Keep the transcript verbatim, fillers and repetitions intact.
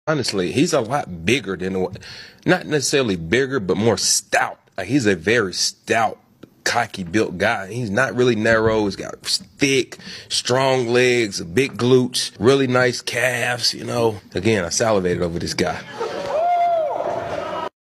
Honestly, he's a lot bigger than what, not necessarily bigger, but more stout. Like, he's a very stout, cocky built guy. He's not really narrow. He's got thick, strong legs, big glutes, really nice calves, you know. Again, I salivated over this guy.